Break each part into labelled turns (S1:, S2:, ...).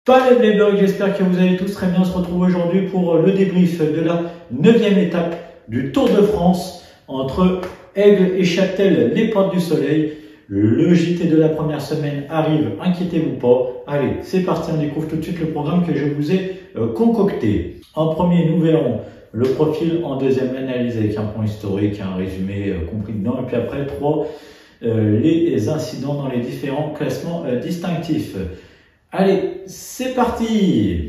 S1: Salut les blogs, j'espère que vous allez tous très bien. On se retrouve aujourd'hui pour le débrief de la 9e étape du Tour de France entre Aigle et Châtel, les Portes du Soleil. Le JT de la première semaine arrive, inquiétez-vous pas. Allez, c'est parti, on découvre tout de suite le programme que je vous ai concocté. En premier, nous verrons le profil, en deuxième analyse avec un point historique, un résumé compris dedans, et puis après les incidents dans les différents classements distinctifs. Allez, c'est parti!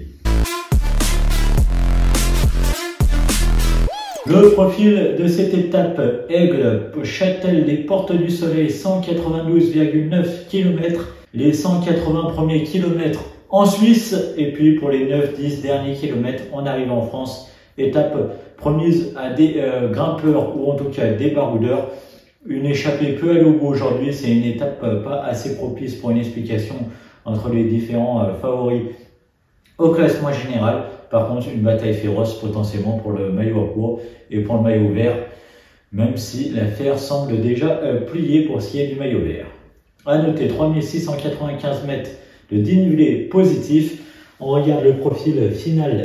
S1: Le profil de cette étape, Aigle, Châtel, les Portes du Soleil, 192,9 km, les 180 premiers kilomètres en Suisse, et puis pour les 9-10 derniers kilomètres, on arrive en France, étape promise à des grimpeurs ou en tout cas des baroudeurs. Une échappée peut aller au bout aujourd'hui, c'est une étape pas assez propice pour une explication entre les différents favoris au classement général. Par contre, une bataille féroce potentiellement pour le maillot à poids et pour le maillot vert, même si l'affaire semble déjà pliée pour ce qui est du maillot vert. À noter 3695 mètres de dénivelé positif. On regarde le profil final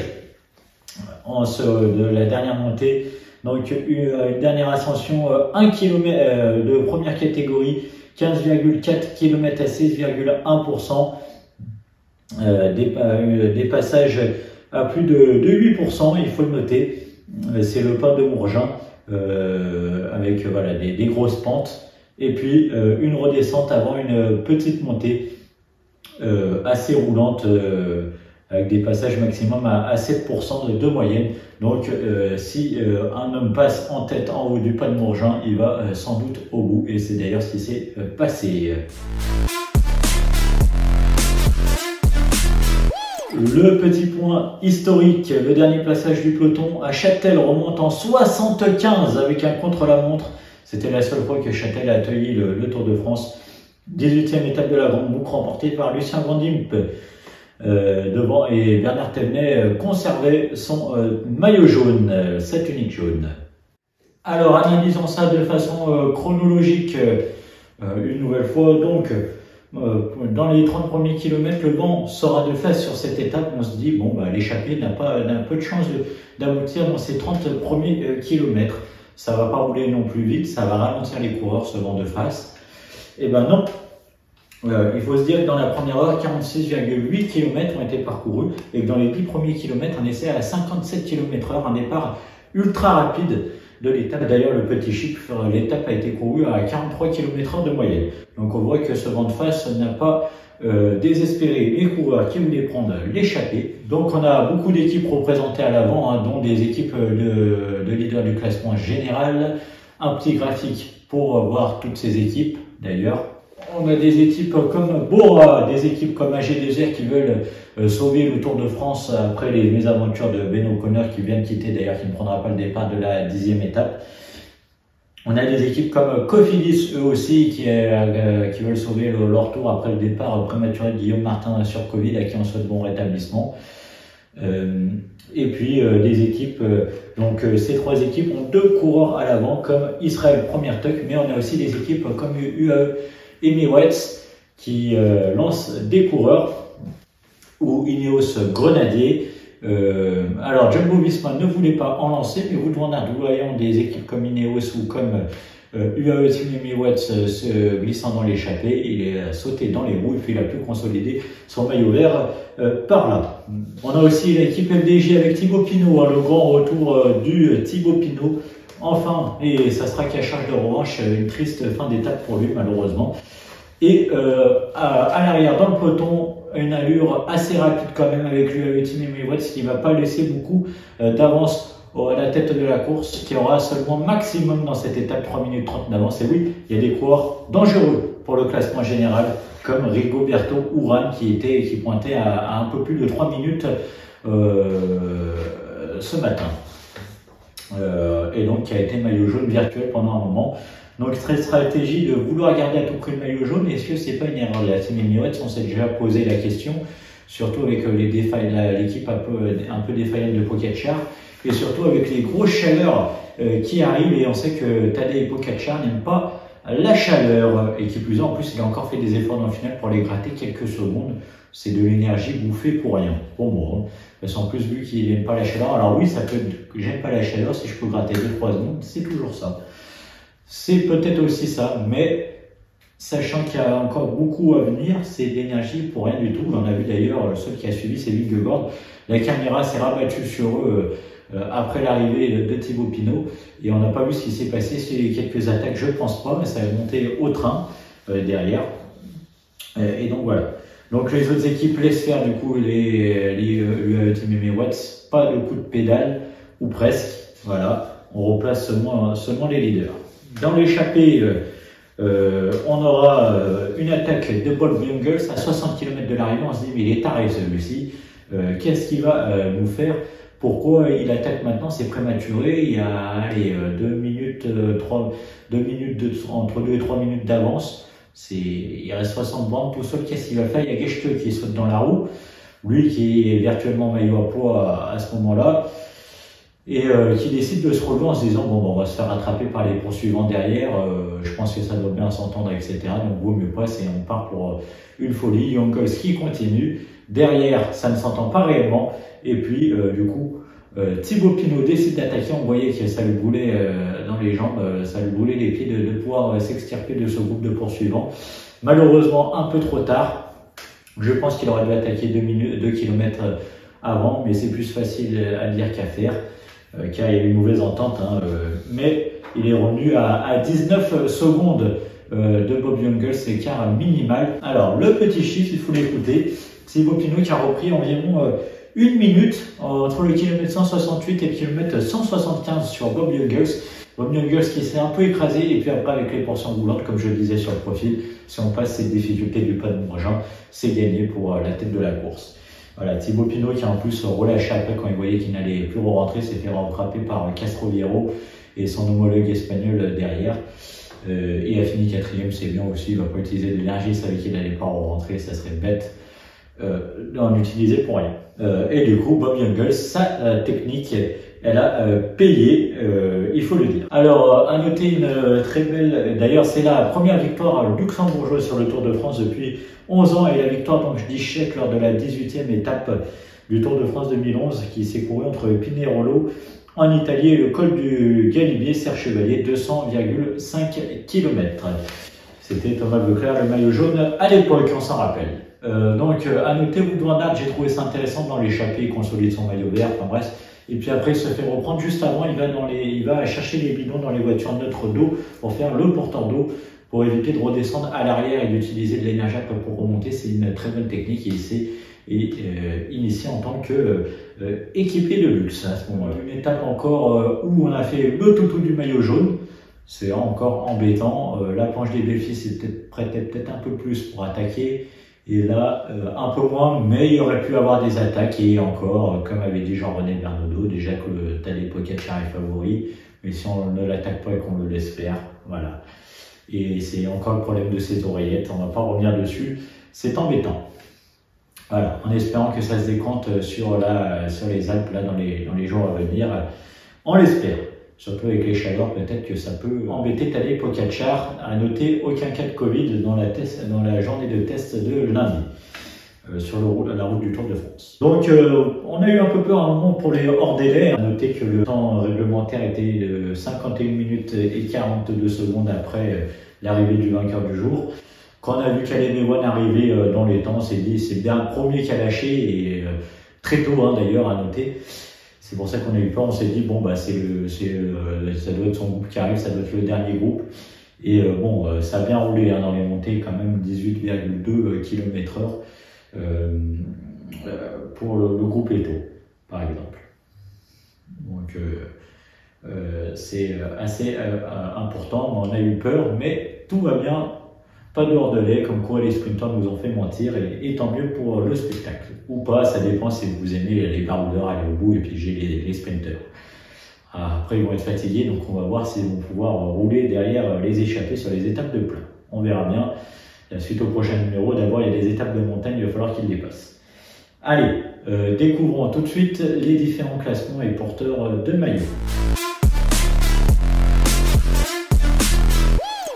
S1: de la dernière montée. Donc une dernière ascension 1 km de première catégorie, 15,4 km à 16,1%, des passages à plus de 8%, il faut le noter. C'est le pas de Mourgin avec voilà, des grosses pentes et puis une redescente avant une petite montée assez roulante avec des passages maximum à 7% de moyenne. Donc si un homme passe en tête en haut du pas de Mourgin, il va sans doute au bout, et c'est d'ailleurs ce qui s'est passé. Le petit point historique, le dernier passage du peloton à Châtel remonte en 75 avec un contre-la-montre. C'était la seule fois que Châtel a accueilli le Tour de France. 18e étape de la Grande Boucle remportée par Lucien Van Dijk devant, et Bernard Thévenet conservait son maillot jaune, cette unique jaune. Alors analysons ça de façon chronologique une nouvelle fois. Donc dans les 30 premiers kilomètres, le vent sera de face sur cette étape. On se dit, bon, bah, l'échappée n'a peu de chance d'aboutir dans ces 30 premiers kilomètres. Ça va pas rouler non plus vite, ça va ralentir les coureurs, ce vent de face. Et ben non. Il faut se dire que dans la première heure, 46,8 km ont été parcourus et que dans les 10 premiers kilomètres, on essaie à 57 km/h, un départ ultra rapide de l'étape. D'ailleurs, le petit chiffre, l'étape a été courue à 43 km/h de moyenne. Donc on voit que ce vent de face n'a pas désespéré les coureurs qui voulaient prendre l'échappée. Donc on a beaucoup d'équipes représentées à l'avant, hein, dont des équipes de leaders du classement général. Un petit graphique pour voir toutes ces équipes d'ailleurs. On a des équipes comme Bora, des équipes comme AG Desert qui veulent sauver le Tour de France après les mésaventures de Ben O'Connor qui vient de quitter, d'ailleurs qui ne prendra pas le départ de la 10e étape. On a des équipes comme Cofidis, eux aussi, qui veulent sauver leur tour après le départ prématuré de Guillaume Martin sur Covid, à qui on souhaite bon rétablissement. Et puis des équipes, donc ces trois équipes ont deux coureurs à l'avant comme Israël Première Tuck, mais on a aussi des équipes comme UAE Emirates qui lance des coureurs, ou Ineos Grenadier. Alors Jumbo-Visma ne voulait pas en lancer, mais Wout voyant des équipes comme Ineos ou comme UAE Team Emirates se glissant dans l'échappée, il est sauté dans les roues et puis il a pu consolider son maillot vert par là. On a aussi l'équipe FDJ avec Thibaut Pinot, hein, le grand retour du Thibaut Pinot. Enfin, et ça sera qu'à charge de revanche, une triste fin d'étape pour lui malheureusement. Et à l'arrière dans le peloton, une allure assez rapide quand même avec lui, Team Emirates, qui ne va pas laisser beaucoup d'avance à la tête de la course, qui aura seulement maximum dans cette étape 3 minutes 30 d'avance. Et oui, il y a des coureurs dangereux pour le classement général, comme Rigoberto Urán qui pointait à un peu plus de 3 minutes ce matin. Et donc qui a été maillot jaune virtuel pendant un moment. Donc cette stratégie de vouloir garder à tout prix le maillot jaune, est-ce que c'est pas une erreur de la Team Emirates? On s'est déjà posé la question, surtout avec l'équipe un peu défaillante de Pogačar, et surtout avec les grosses chaleurs qui arrivent, et on sait que Tadej Pogačar n'aime pas la chaleur, et qui plus est, en plus, il a encore fait des efforts dans le final pour les gratter quelques secondes. C'est de l'énergie bouffée pour rien, pour moi. Parce qu'en plus, vu qu'il n'aime pas la chaleur, alors oui, ça peut être que j'aime pas la chaleur, si je peux gratter 2-3 secondes, c'est toujours ça. C'est peut-être aussi ça, mais sachant qu'il y a encore beaucoup à venir, c'est de l'énergie pour rien du tout. On a vu d'ailleurs, le seul qui a suivi, c'est Vingegaard. La caméra s'est rabattue sur eux après l'arrivée de Thibaut Pinot, et on n'a pas vu ce qui s'est passé sur les quelques attaques, je pense pas, mais ça a monté au train derrière. Et donc voilà. Donc les autres équipes laissent faire du coup l'UAE Team Aimé Watts, pas de coup de pédale, ou presque. Voilà, on replace seulement les leaders. Dans l'échappée, on aura une attaque de Bob Jungels à 60 km de l'arrivée. On se dit mais il est taré celui-ci, qu'est-ce qu'il va nous faire? Pourquoi il attaque maintenant? C'est prématuré, il y a allez, 2 minutes, entre 2 et 3 minutes d'avance. Il reste 60 bandes, tout seul, qu'est-ce qu'il va faire? Il y a Geschke qui saute dans la roue, lui qui est virtuellement maillot à poids à ce moment-là, et qui décide de se relever en se disant bon, on va se faire rattraper par les poursuivants derrière, je pense que ça doit bien s'entendre, etc. Donc vaut mieux pas, on part pour une folie. Jungels qui continue, derrière ça ne s'entend pas réellement, et puis du coup Thibaut Pinot décide d'attaquer. On voyait que ça lui brûlait dans les jambes, ça lui brûlait les pieds de pouvoir s'extirper de ce groupe de poursuivants. Malheureusement, un peu trop tard. Je pense qu'il aurait dû attaquer 2 km avant, mais c'est plus facile à dire qu'à faire, car il y a eu une mauvaise entente. Mais il est revenu à 19 secondes de Bob Jungels, écart minimal. Alors, le petit chiffre, il faut l'écouter. Thibaut Pinot qui a repris environ 1 minute entre le kilomètre 168 et le kilomètre 175 sur Bob Jungels. Bob Jungels qui s'est un peu écrasé, et puis après avec les portions roulantes, comme je le disais sur le profil, si on passe cette difficulté du pas de Montjean, c'est gagné pour la tête de la course. Voilà, Thibaut Pinot qui a en plus relâché après quand il voyait qu'il n'allait plus rentrer, s'est fait rattraper par Castroviejo et son homologue espagnol derrière. Et a fini 4e, c'est bien aussi, il ne va pas utiliser de l'énergie, il savait qu'il n'allait pas rentrer, ça serait bête d'en utiliser pour rien. Et du coup, Bob Jungels, sa technique, elle a payé, il faut le dire. Alors, à noter une très belle, d'ailleurs c'est la première victoire luxembourgeoise sur le Tour de France depuis 11 ans, et la victoire, donc je dis chèque, lors de la 18e étape du Tour de France 2011 qui s'est couru entre Pinerolo en Italie et le col du Galibier, Serre Chevalier, 200,5 km. C'était Thomas Voeckler, le maillot jaune à l'époque, on s'en rappelle. Donc à noter, Wout van Aert, j'ai trouvé ça intéressant dans l'échappée, il consolide son maillot vert, enfin bref. Et puis après il se fait reprendre juste avant, il va chercher les bidons dans les voitures neutres d'eau pour faire le porteur d'eau, pour éviter de redescendre à l'arrière et d'utiliser de l'énergie pour remonter. C'est une très bonne technique, et il s'est initié en tant que équipier de luxe à ce moment-là. Une étape encore où on a fait le toutou du maillot jaune. C'est encore embêtant. La planche des Belfis prêtait peut-être un peu plus pour attaquer. Et là, un peu moins, mais il aurait pu avoir des attaques. Et encore, comme avait dit Jean-René Bernodeau, déjà que Tadej Pogačar est favori. Mais si on ne l'attaque pas et qu'on le laisse faire, voilà. Et c'est encore le problème de ces oreillettes. On ne va pas revenir dessus. C'est embêtant. Voilà, en espérant que ça se décompte sur les Alpes là, dans les jours à venir. On l'espère. Surtout avec les chaleurs, peut-être que ça peut embêter Tadej Pogačar. À noter, aucun cas de Covid dans la journée de test de lundi sur la route du Tour de France. Donc, on a eu un peu peur à un moment pour les hors délai. À noter que le temps réglementaire était de 51 minutes et 42 secondes après l'arrivée du vainqueur du jour. Quand on a vu Caleb Ewan arriver dans les temps, on s'est dit c'est bien le premier qui a lâché, et très tôt d'ailleurs à noter. C'est pour ça qu'on a eu peur, on s'est dit bon bah ça doit être son groupe qui arrive, ça doit être le dernier groupe. Et ça a bien roulé dans les montées, quand même 18,2 km/h pour le groupe Eto, par exemple. Donc c'est assez important, on a eu peur, mais tout va bien. Pas de hors délai, comme quoi les sprinteurs nous ont fait mentir, et tant mieux pour le spectacle. Ou pas, ça dépend si vous aimez les baroudeurs, aller au bout et piéger les sprinteurs. Après, ils vont être fatigués, donc on va voir s'ils vont pouvoir rouler derrière les échappées sur les étapes de plat. On verra bien. La suite au prochain numéro, d'abord il y a des étapes de montagne, il va falloir qu'ils dépassent. Allez, découvrons tout de suite les différents classements et porteurs de maillots.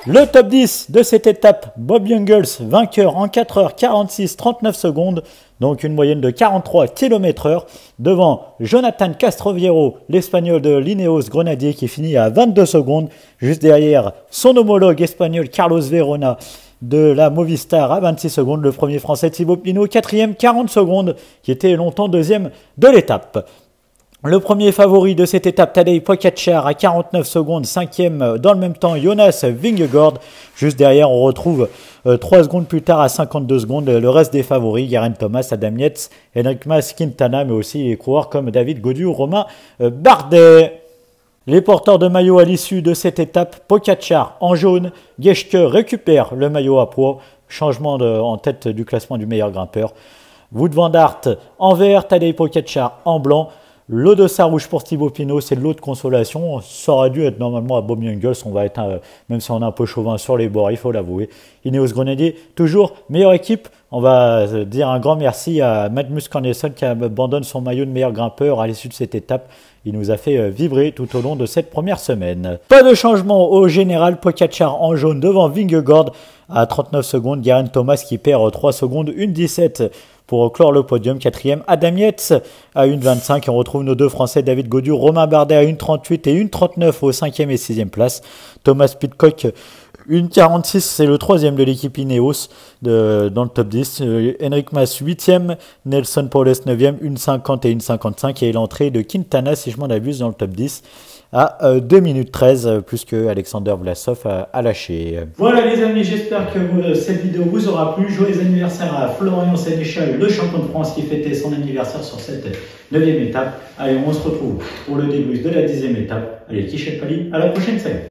S1: Le top 10 de cette étape, Bob Jungels, vainqueur en 4h46 39 secondes, donc une moyenne de 43 km/h, devant Jonathan Castroviero, l'espagnol de l'Ineos Grenadier qui finit à 22 secondes, juste derrière son homologue espagnol Carlos Verona de la Movistar à 26 secondes, le premier français Thibaut Pinot, quatrième 40 secondes, qui était longtemps deuxième de l'étape. Le premier favori de cette étape, Tadej Pogačar à 49 secondes, cinquième dans le même temps, Jonas Vingegaard. Juste derrière, on retrouve 3 secondes plus tard à 52 secondes le reste des favoris, Geraint Thomas, Adam Yates, Enric Mas, Quintana, mais aussi les coureurs comme David Gaudu, Romain Bardet. Les porteurs de maillot à l'issue de cette étape, Pogačar en jaune, Geschke récupère le maillot à poids, changement en tête du classement du meilleur grimpeur. Wout van Aert en vert, Tadej Pogačar en blanc. Le dossard rouge pour Thibaut Pinot, c'est de l'eau de consolation. Ça aurait dû être normalement à Bob Jungels. On va être, même si on est un peu chauvin sur les bords, il faut l'avouer. Ineos Grenadier, toujours meilleure équipe. On va dire un grand merci à Magnus Carlsen qui abandonne son maillot de meilleur grimpeur à l'issue de cette étape. Il nous a fait vibrer tout au long de cette première semaine. Pas de changement au général. Pogačar en jaune devant Vingegaard à 39 secondes. Geraint Thomas qui perd 3 secondes, 1,17 pour clore le podium. Quatrième, Adam Yates à 1,25. On retrouve nos deux Français, David Gaudu, Romain Bardet à 1,38 et 1,39 au 5e et 6e place. Thomas Pidcock, 1,46, c'est le troisième de l'équipe Ineos dans le top 10. Enric Mas, 8e. Nelson Powless, 9e. 1,50 et 1,55. Et l'entrée de Quintana, si je m'en abuse, dans le top 10. À 2 minutes 13, plus que Alexander Vlasov a lâché. Voilà les amis, j'espère que cette vidéo vous aura plu. Joyeux anniversaire à Florian Sénéchal, le champion de France qui fêtait son anniversaire sur cette 9e étape. Allez, on se retrouve pour le débrief de la 10e étape. Allez, Tichel Pali, à la prochaine, salut.